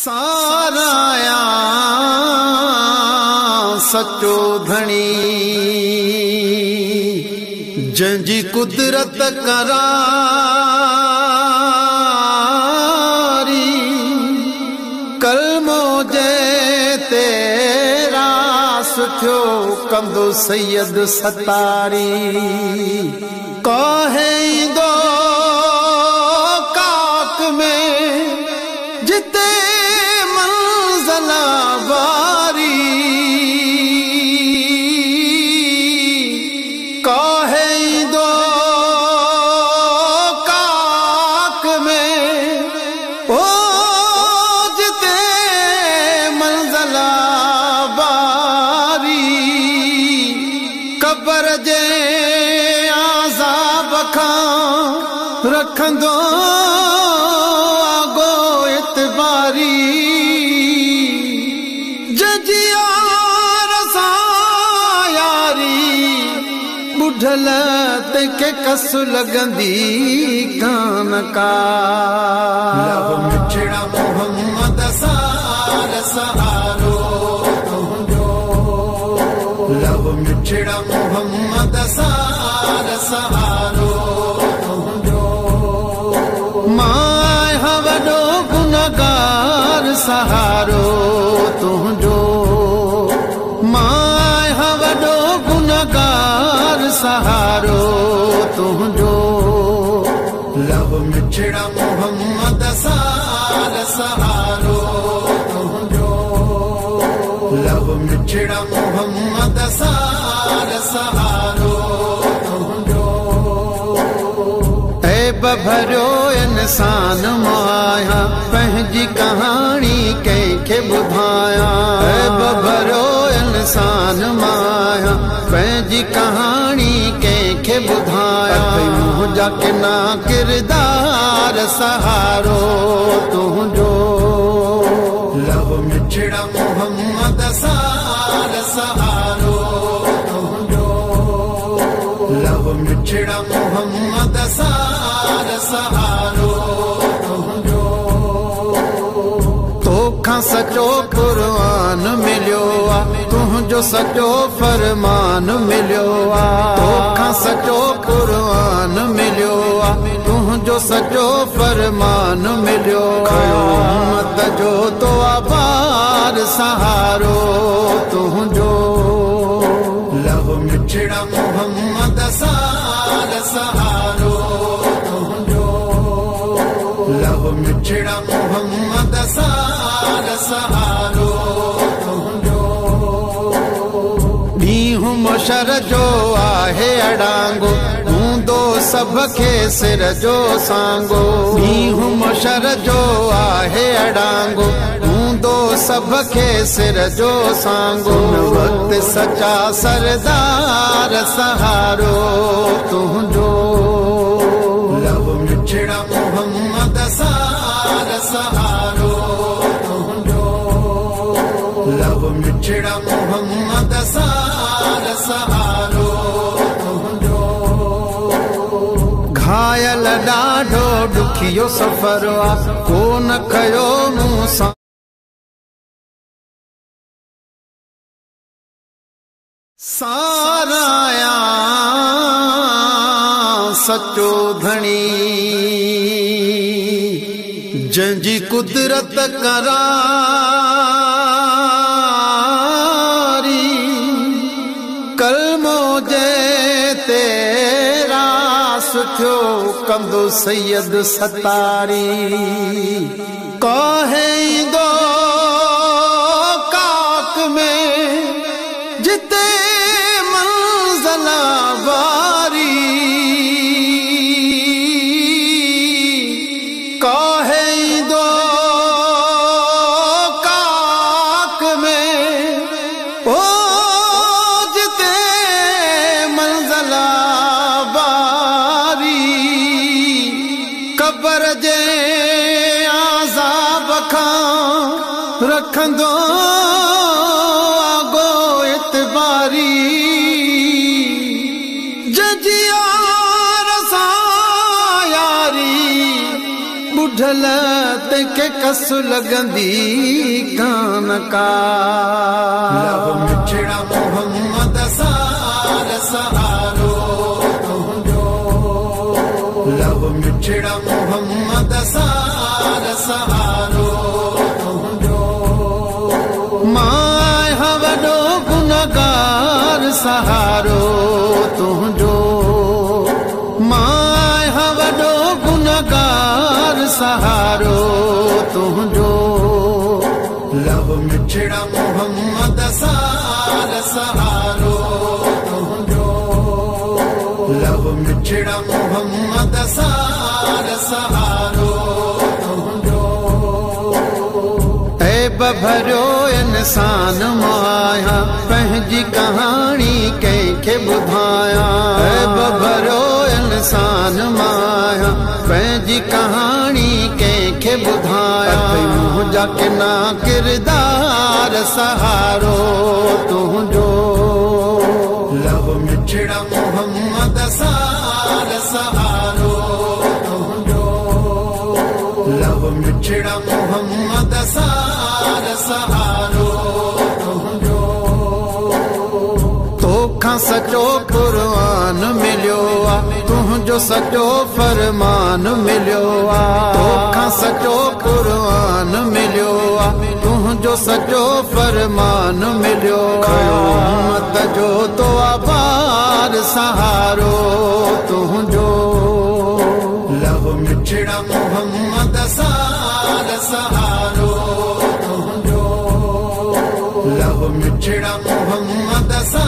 साराया सचो धनी जंजी कुदरत करारी कलमो जे तेरा सुठो कंदो सैयद सतारी कहे दो काक में जिते मंज़ला वारी कहे दो काक में ओ जिते मंज़ला वारी कब्र जे आज़ाब खां रखंदो आगो इतबारी बुढ़ल तंहिंखे कस लगंदी कान का लब मिठड़ा मोहम्मद सार सहारो तुंहिंजो लब मिठड़ा मोहम्मद सार सहारो तुंहिंजो मां वॾो गुनहगार सहारो तुंहिंजो सहारो तुंहिंजो लब मिठड़ा मोहम्मद सार सहारो तुंहिंजो लब मिठड़ा मोहम्मद सार सहारो तुंहिंजो ऐब भरियो इंसान माया पंहिंजी कहानी कंहिंखे ॿुधायां ऐब भरियो इंसान माया पंहिंजी कहानी कंहिंखे ॿुधायां मुंहिंजा किना किरदार सहारो तुंहिंजो लब मिठड़ा मोहम्मद सार सहारो तुंहिंजो लब मिठड़ा मोहम्मद सार सहारो तुंहिंजो तोखां सचो क़ुर्आन मिलियो आ तुंहिंजो सचो फरमान मिलियो आ तोखां सचो क़ुर्आन मिलियो आ तुंहिंजो सचो फरमान मिलियो उम्मत जो तो आभार सहारो तुंहिंजो लब मिठड़ा मोहम्मद सार सहारो तुंहिंजो लब मिठड़ा मोहम्मद सार सहारो मुशर जो आहे अडांगो हूंदो सभ खे सिर जो सांगो मींहुं मुशर जो आहे अडांगो हूंदो सभ खे सिर जो सांगो वक्त सचा सरदार सहारो तुंहिंजो लब मिठड़ा मोहम्मद सार सहारो तुंहिंजो लब मिठड़ा मोहम्मद सार सहारो तुंहिंजो घायल ॾाढो ॾुखियो सफ़र आ कोन कयो मूं सां साराया सचो धनी जंहिंजी कुदरत करारी कलमो जे तेरा सुठो कंदो सैयद सतारी कहे दो काक में जिते मंज़ला वारी कहे दो काक में ओ जिते मंज़ला वारी कब्र जे आज़ाब खां रखंदो आगो इतबारी जंजी यार सां यारी बुढ़ल दिल तंहिंखे कस लगंदी कान का। लव मिठड़ा मोहम्मद सार सहारो तुंहिंजो, लव मिठड़ा मोहम्मद सार सहारो तुंहिंजो। मां वॾो गुनहगार सहारो तुंहिंजो, मां वॾो गुनहगार सहारो तुंहिंजो। लव मिठड़ा मोहम्मद सार सहारो तुंहिंजो, लव मिठड़ा मोहम्मद सार सहारो तुंहिंजो। ऐब भरियो इंसान माया पंहिंजी कहाणी कंहिंखे ॿुधायां। ऐब भरियो इंसान माया पंहिंजी कहाणी कंहिंखे ॿुधायां। मुंहिंजा किना किरदार सहारो तुंहिंजो। लव मिठड़ा मोहम्मद सार सहारो तुंहिंजो, लव मिठड़ा मोहम्मद सार सहारो तुंहिंजो। तोखां सचो क़ुर्आन मिलियो आ, तुंहिंजो सचो फरमान मिलियो आ। तोखां सचो क़ुर्आन मिलियो आ, तुंहिंजो सचो फरमान मिलियो। उम्मत जो तो आभार सहारो तुंहिंजो। लव मिठड़ा मोहम्मद सार सहारो तुंहिंजो, लव मिठड़ा मोहम्मद सार